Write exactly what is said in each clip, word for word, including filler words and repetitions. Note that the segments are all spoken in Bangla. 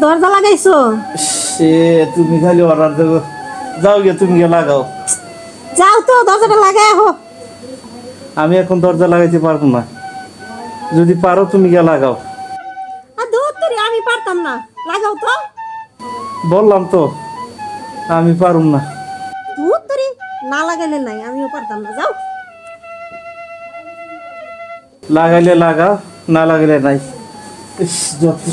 দরজা লাগাইছো? সে তুমি খালি অর্ডার দেবো, যাও গিয়ে তুমি গিয়ে লাগাও। যাও তো, দরজাটা লাগাই আহো। আমি এখন দরজা লাগাইতে পারবো না, যদি পারো তুমি গিয়ে লাগাও। আর দূর তোরে আমি পারতাম না, লাগাও তো। বললাম তো আমি পারুম না। দূর তোরে না লাগাইলে নাই, আমিও পারতাম না, যাও। লাগাইলে লাগা, না লাগাইলে নাই। ইস যত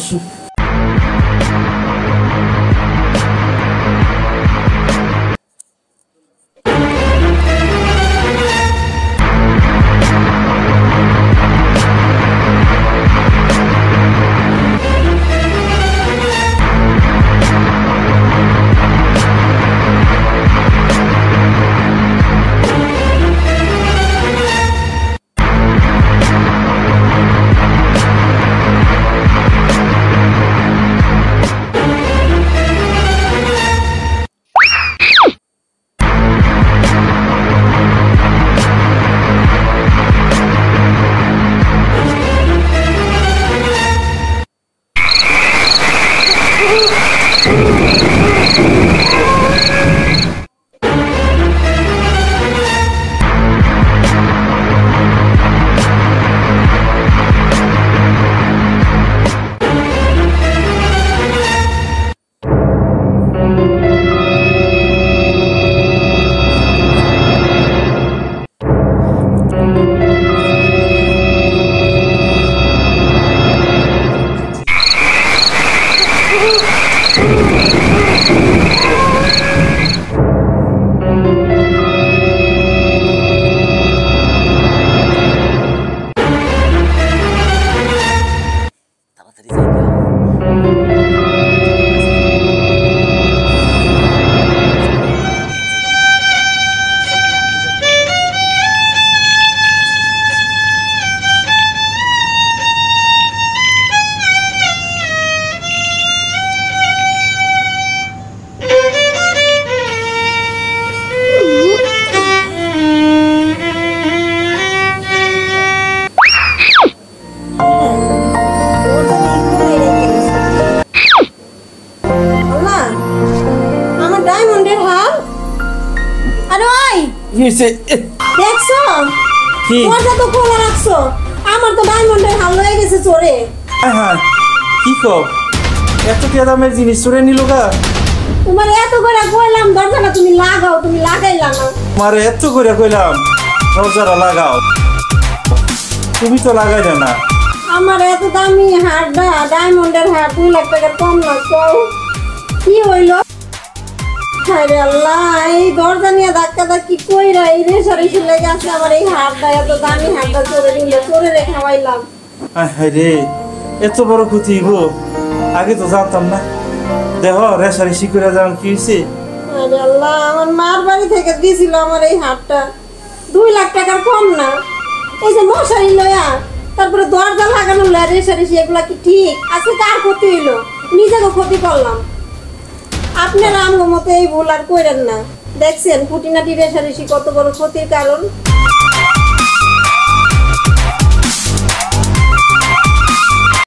দেখছো দরজা তো খোলা রাখছো, আমার তো ডায়মন্ডের হাল হয়ে গেছে চোরে। হ্যাঁ কি কও, এত কি দামের জিনিস চোরে নিল গা? তোমার এত করে কইলাম দরজাটা তুমি লাগাও, তুমি লাগাইলা না। তোমার এত করে কইলাম দরজাটা লাগাও, তুমি তো লাগাইলে না। আমার এত দামি হারটা, ডায়মন্ডের হার, দুই লাখ টাকার কম না, কও কি হইলো? আরে আল্লাহ, এই দরজা নিয়ে ধাক্কা ধাক্কি কইরা এই রেশারেশি লেগে আছে আমার এই হারটা, এত দামি হারটা চোরে নিল, চোরে রে খাওয়াইলাম। রে এত বড় ক্ষতি গো, আগে তো জানতাম না। দেখো রেশারেশি করে যান কি হয়েছে। আরে আল্লাহ, আমার মার বাড়ি থেকে দিয়েছিল আমার এই হারটা, দুই লাখ টাকার কম না। এই যে মশারি লয়া, তারপরে দরজা লাগানো লয়া, রেশারেশি, এগুলা কি ঠিক? আজকে কার ক্ষতি হইলো? নিজেকে ক্ষতি করলাম। আপনারা আমার মতো এই ভুল আর কইরেন না। দেখছেন খুঁটিনাটি রেশারেশি কত বড় ক্ষতির কারণ।